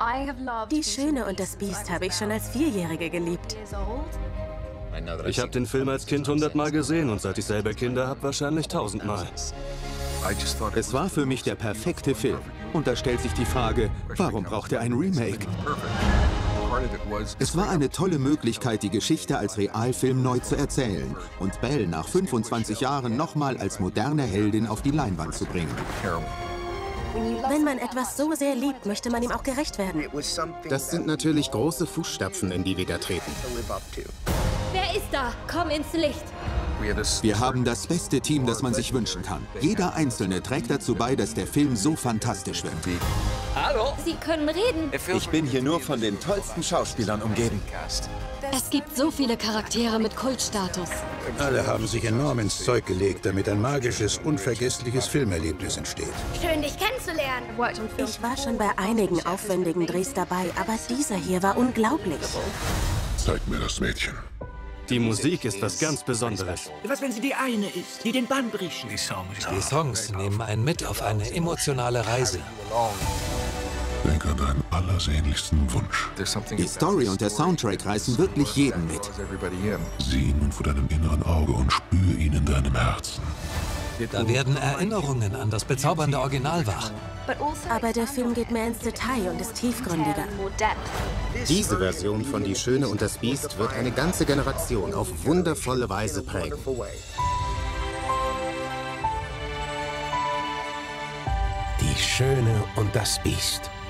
Die Schöne und das Biest habe ich schon als Vierjährige geliebt. Ich habe den Film als Kind 100-mal gesehen und seit ich selber Kinder habe, wahrscheinlich 1000-mal. Es war für mich der perfekte Film. Und da stellt sich die Frage, warum braucht er ein Remake? Es war eine tolle Möglichkeit, die Geschichte als Realfilm neu zu erzählen und Belle nach 25 Jahren nochmal als moderne Heldin auf die Leinwand zu bringen. Wenn man etwas so sehr liebt, möchte man ihm auch gerecht werden. Das sind natürlich große Fußstapfen, in die wir da treten. Wer ist da? Komm ins Licht! Wir haben das beste Team, das man sich wünschen kann. Jeder Einzelne trägt dazu bei, dass der Film so fantastisch wird. Hallo? Sie können reden. Ich bin hier nur von den tollsten Schauspielern umgeben. Es gibt so viele Charaktere mit Kultstatus. Alle haben sich enorm ins Zeug gelegt, damit ein magisches, unvergessliches Filmerlebnis entsteht. Schön, dich kennenzulernen. Ich war schon bei einigen aufwendigen Drehs dabei, aber dieser hier war unglaublich. Zeig mir das Mädchen. Die Musik ist was ganz Besonderes. Was, wenn sie die eine ist, die den Bann bricht? Die Songs nehmen einen mit auf eine emotionale Reise. Denk an deinen allersehnlichsten Wunsch. Die Story und der Soundtrack reißen wirklich jeden mit. Sieh ihn nun vor deinem inneren Auge und spür ihn in deinem Herzen. Da werden Erinnerungen an das bezaubernde Original wach. Aber der Film geht mehr ins Detail und ist tiefgründiger. Diese Version von Die Schöne und das Biest wird eine ganze Generation auf wundervolle Weise prägen. Die Schöne und das Biest.